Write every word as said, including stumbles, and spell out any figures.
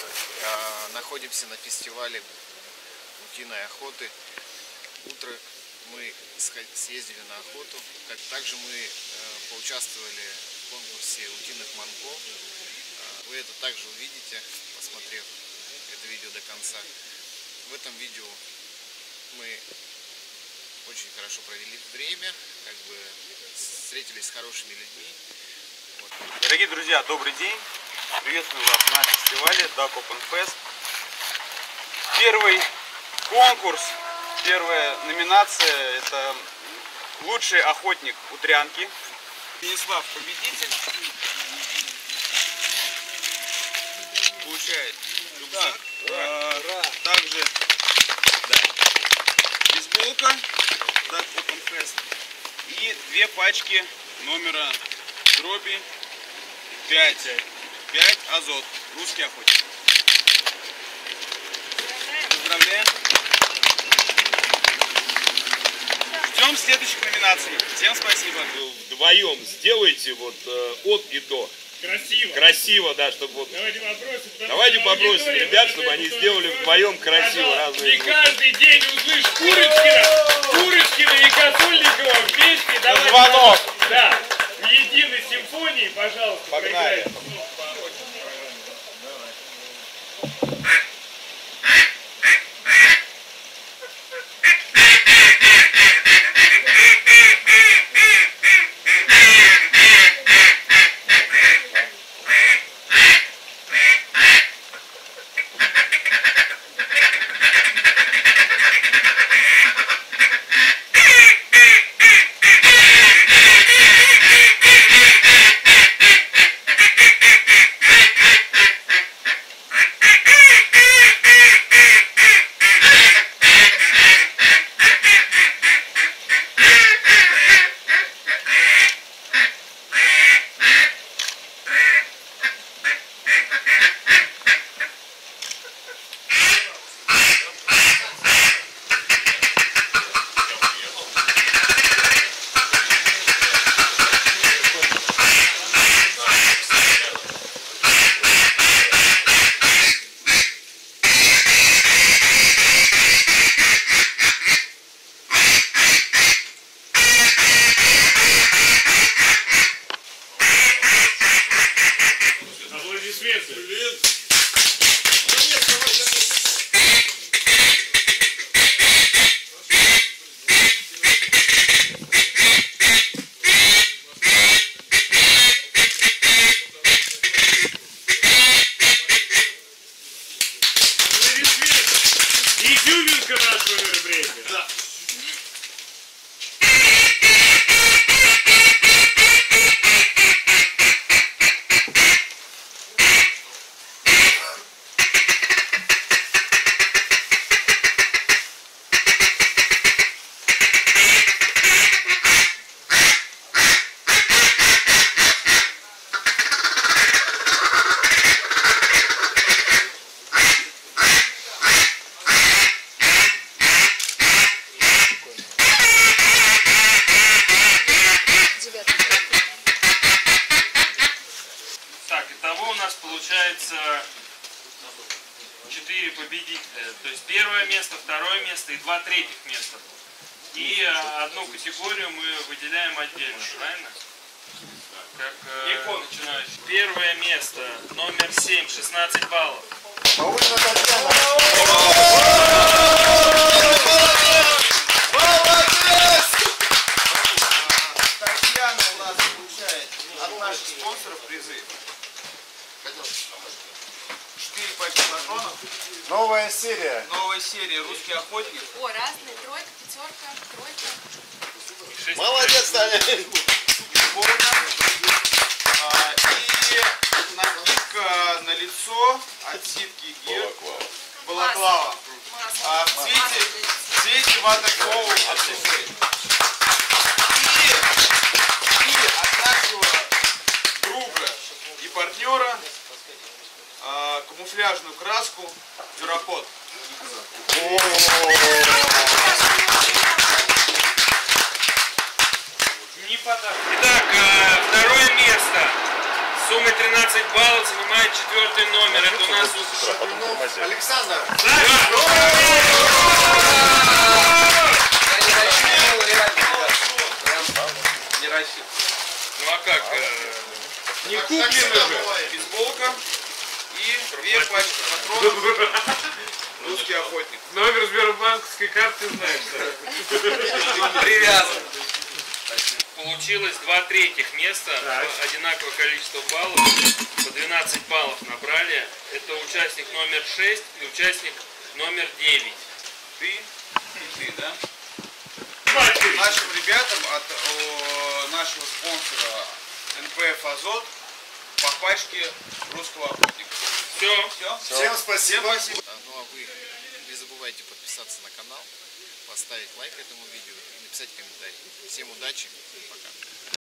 Находимся на фестивале утиной охоты. Утро мы съездили на охоту. Как также мы поучаствовали в конкурсе утиных манков. Вы это также увидите, посмотрев это видео до конца. В этом видео мы очень хорошо провели время, как бы встретились с хорошими людьми. Вот. Дорогие друзья, добрый день! Приветствую вас на фестивале Duck Open Fest. Первый конкурс, первая номинация — это лучший охотник утрянки. Станислав победитель. Получает рюкзак. А, также да, бейсболка Duck Open Fest и две пачки номера дроби пять. пять Азот. Русский охотник. Поздравляем. Ждем следующих номинаций. Всем спасибо. Вдвоем сделайте вот э, от и до. Красиво. Красиво, да, чтобы вот. Давайте попросим. Давайте попросим ребят, чтобы они сделали вдвоем красиво. Разные. И каждый день услышь Курочкина, Курочкина и Косульникова вместе. Давайте. Звонок. Да. В единой симфонии, пожалуйста. Погнали. Изюминка нашего мероприятия. Да. Получается четыре победителя, то есть первое место, второе место и два третьих места. И одну категорию мы выделяем отдельно, правильно? Как э, начинающий. Первое место, номер семь, шестнадцать баллов. Татьяна у нас получает от наших спонсоров призы. Четыре пачки патронов. Новая серия. Новая серия. Русский охотник. О, разные. Тройка, пятерка, тройка. Молодец, Таня. А, и накидка на лицо от ситки Гир. Балаклава. А в цвете, в цвете ватаклоу от Сифрей. И, и от нашего друга и партнера а, камуфляжную краску Дюрапот. Не подарок. Итак, второе место с суммой тринадцать баллов занимает четвертый номер. Это у нас утро, а потом тормозят. Александр! Не рассчитывай. Ну а как? э, Не куплено же. Бейсболка и две пачки патронов. Русский охотник. Номер сбербанковской карты знаешь. Привязан. Получилось два третьих места, одинаковое количество баллов, по двенадцать баллов набрали. Это участник номер шесть и участник номер девять. Ты и ты, да? Нашим ребятам от о, нашего спонсора эн пэ эф «Азот» по пачке русского охотника. Все. Все? Всем спасибо. Всем спасибо. Ну а вы не забывайте подписаться на канал, поставить лайк этому видео и написать комментарий. Всем удачи, пока.